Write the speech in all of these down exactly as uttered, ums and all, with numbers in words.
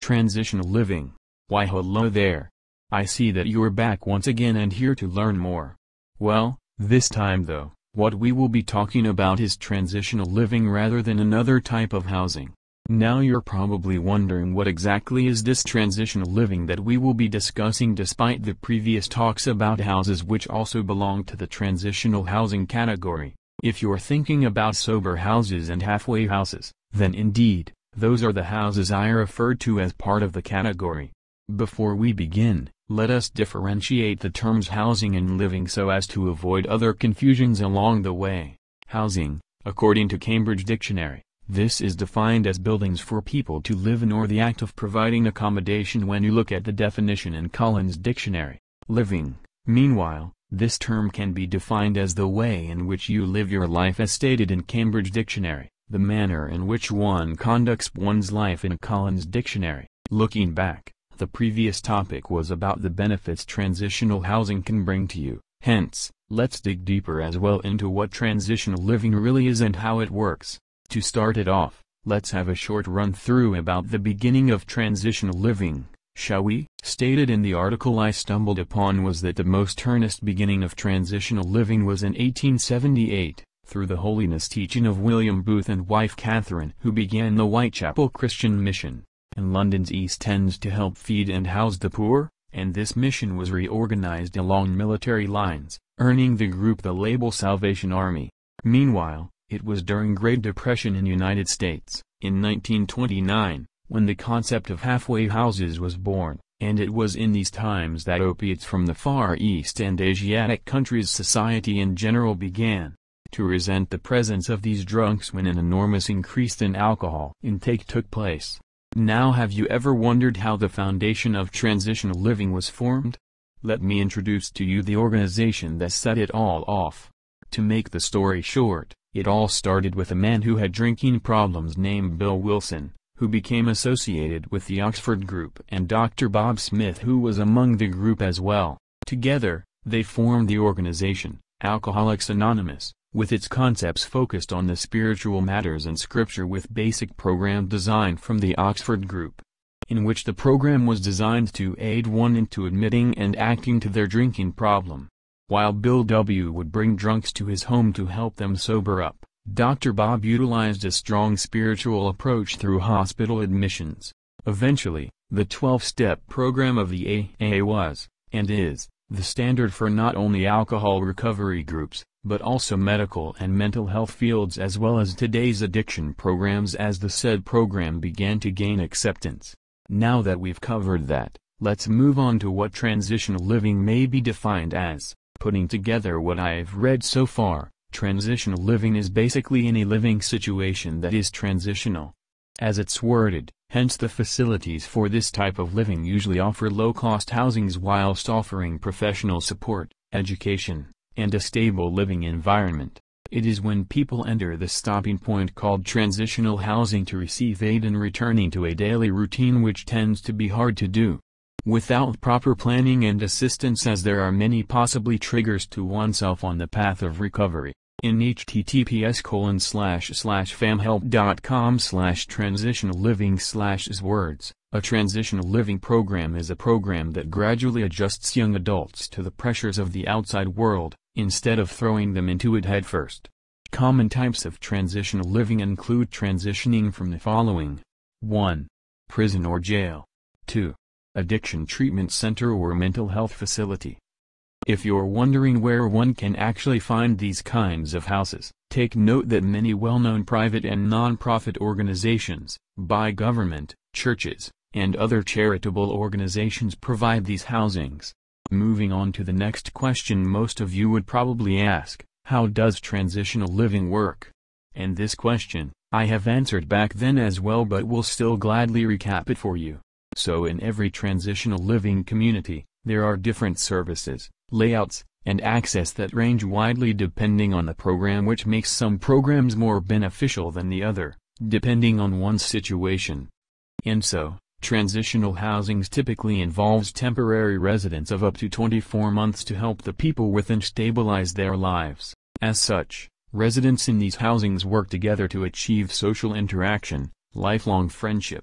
Transitional Living. Why hello there. I see that you're back once again and here to learn more. Well, this time though, what we will be talking about is transitional living rather than another type of housing. Now you're probably wondering what exactly is this transitional living that we will be discussing despite the previous talks about houses which also belong to the transitional housing category. If you're thinking about sober houses and halfway houses, then indeed, those are the houses I referred to as part of the category. Before we begin, let us differentiate the terms housing and living so as to avoid other confusions along the way. Housing, according to Cambridge Dictionary, this is defined as buildings for people to live in or the act of providing accommodation when you look at the definition in Collins Dictionary. Living, meanwhile, this term can be defined as the way in which you live your life as stated in Cambridge Dictionary, the manner in which one conducts one's life in Collins Dictionary. Looking back, the previous topic was about the benefits transitional housing can bring to you, hence, let's dig deeper as well into what transitional living really is and how it works. To start it off, let's have a short run-through about the beginning of transitional living, shall we? Stated in the article I stumbled upon was that the most earnest beginning of transitional living was in eighteen seventy-eight, through the holiness teaching of William Booth and wife Catherine, who began the Whitechapel Christian Mission in London's East End to help feed and house the poor, and this mission was reorganized along military lines, earning the group the label Salvation Army. Meanwhile, it was during Great Depression in United States, in nineteen twenty-nine, when the concept of halfway houses was born, and it was in these times that opiates from the Far East and Asiatic countries society in general began to resent the presence of these drugs when an enormous increase in alcohol intake took place. Now have you ever wondered how the foundation of transitional living was formed? Let me introduce to you the organization that set it all off. To make the story short, it all started with a man who had drinking problems named Bill Wilson, who became associated with the Oxford Group, and Doctor Bob Smith, who was among the group as well. Together, they formed the organization, Alcoholics Anonymous, with its concepts focused on the spiritual matters and scripture, with basic program designed from the Oxford Group, in which the program was designed to aid one into admitting and acting to their drinking problem. While Bill W. would bring drunks to his home to help them sober up, Doctor Bob utilized a strong spiritual approach through hospital admissions. Eventually, the twelve-step program of the A A was, and is, the standard for not only alcohol recovery groups, but also medical and mental health fields as well as today's addiction programs as the said program began to gain acceptance. Now that we've covered that, let's move on to what transitional living may be defined as. Putting together what I've read so far, transitional living is basically any living situation that is transitional. As it's worded, hence the facilities for this type of living usually offer low-cost housings whilst offering professional support, education, and a stable living environment. It is when people enter the stopping point called transitional housing to receive aid in returning to a daily routine which tends to be hard to do without proper planning and assistance, as there are many possibly triggers to oneself on the path of recovery. In H T T P S colon slash slash famhelp dot com slash transitional living slash words, a transitional living program is a program that gradually adjusts young adults to the pressures of the outside world, instead of throwing them into it headfirst. Common types of transitional living include transitioning from the following. one. Prison or jail. two. Addiction treatment center or mental health facility. If you're wondering where one can actually find these kinds of houses, take note that many well-known private and non-profit organizations, by government, churches, and other charitable organizations provide these housings. Moving on to the next question, most of you would probably ask, how does transitional living work? And this question, I have answered back then as well, but will still gladly recap it for you. So in every transitional living community, there are different services, layouts, and access that range widely depending on the program, which makes some programs more beneficial than the other, depending on one's situation. And so, transitional housings typically involves temporary residence of up to twenty-four months to help the people within stabilize their lives. As such, residents in these housings work together to achieve social interaction, lifelong friendships,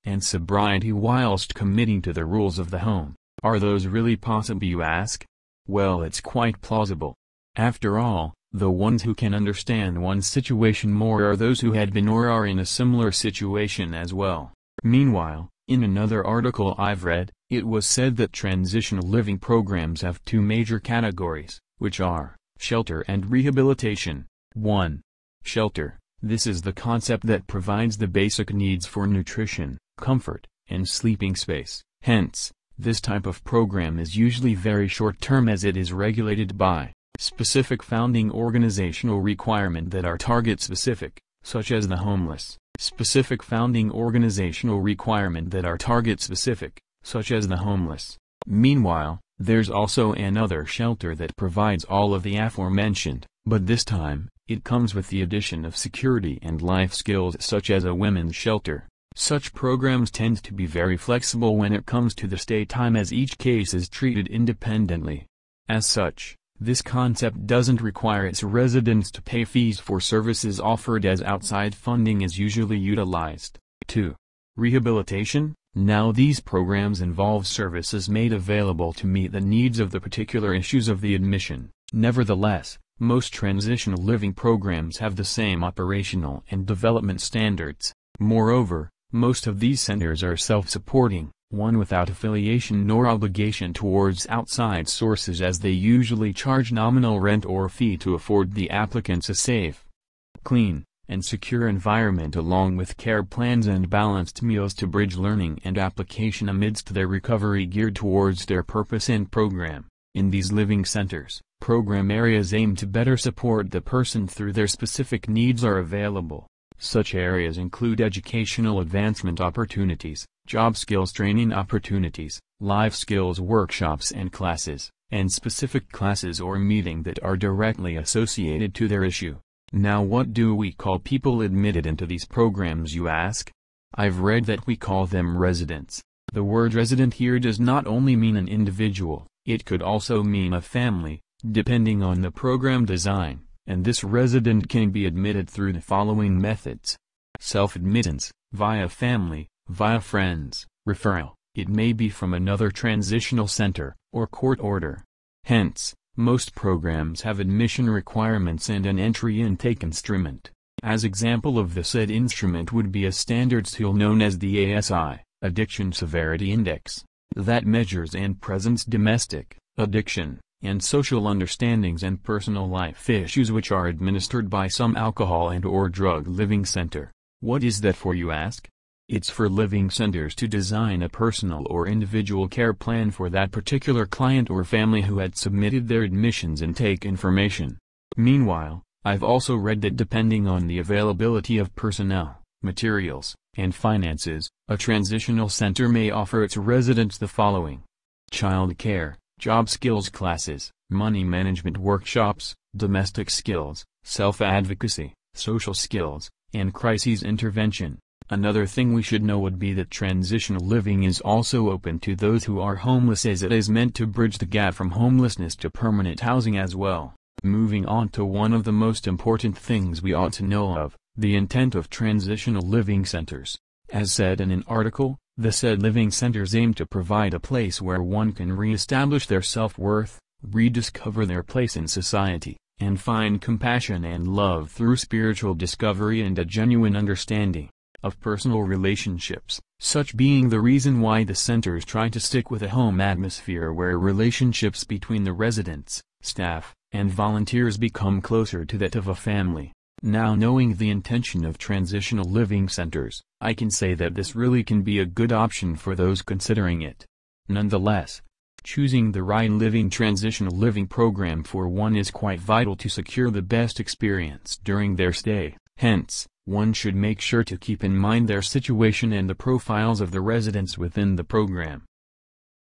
and sobriety whilst committing to the rules of the home. Are those really possible, you ask? Well, it's quite plausible. After all, the ones who can understand one's situation more are those who had been or are in a similar situation as well. Meanwhile, in another article I've read, it was said that transitional living programs have two major categories, which are shelter and rehabilitation. one. Shelter. This is the concept that provides the basic needs for nutrition, comfort, and sleeping space. Hence, this type of program is usually very short-term as it is regulated by specific founding organizational requirement that are target-specific, such as the homeless. Specific founding organizational requirement that are target-specific, such as the homeless. Meanwhile, there's also another shelter that provides all of the aforementioned, but this time, it comes with the addition of security and life skills such as a women's shelter. Such programs tend to be very flexible when it comes to the stay time as each case is treated independently. As such, this concept doesn't require its residents to pay fees for services offered as outside funding is usually utilized. two. Rehabilitation. Now these programs involve services made available to meet the needs of the particular issues of the admission. Nevertheless, most transitional living programs have the same operational and development standards. Moreover, most of these centers are self-supporting, one without affiliation nor obligation towards outside sources as they usually charge nominal rent or fee to afford the applicants a safe, clean, and secure environment along with care plans and balanced meals to bridge learning and application amidst their recovery geared towards their purpose and program. In these living centers, program areas aimed to better support the person through their specific needs are available. Such areas include educational advancement opportunities, job skills training opportunities, life skills workshops and classes, and specific classes or meeting that are directly associated to their issue. Now what do we call people admitted into these programs, you ask? I've read that we call them residents. The word resident here does not only mean an individual, it could also mean a family, depending on the program design. And this resident can be admitted through the following methods. Self-admittance, via family, via friends, referral, it may be from another transitional center, or court order. Hence, most programs have admission requirements and an entry intake instrument. As example of the said instrument would be a standards tool known as the A S I, Addiction Severity Index, that measures and presents domestic, addiction, and social understandings and personal life issues which are administered by some alcohol and or drug living center. What is that for, you ask? It's for living centers to design a personal or individual care plan for that particular client or family who had submitted their admissions intake information. Meanwhile, I've also read that depending on the availability of personnel, materials, and finances, a transitional center may offer its residents the following: child care, job skills classes, money management workshops, domestic skills, self-advocacy, social skills, and crises intervention. Another thing we should know would be that transitional living is also open to those who are homeless as it is meant to bridge the gap from homelessness to permanent housing as well. Moving on to one of the most important things we ought to know of, the intent of transitional living centers. As said in an article, the said living centers aim to provide a place where one can re-establish their self-worth, rediscover their place in society, and find compassion and love through spiritual discovery and a genuine understanding of personal relationships, such being the reason why the centers try to stick with a home atmosphere where relationships between the residents, staff, and volunteers become closer to that of a family. Now, knowing the intention of transitional living centers, I can say that this really can be a good option for those considering it. Nonetheless, choosing the right living transitional living program for one is quite vital to secure the best experience during their stay. Hence, one should make sure to keep in mind their situation and the profiles of the residents within the program.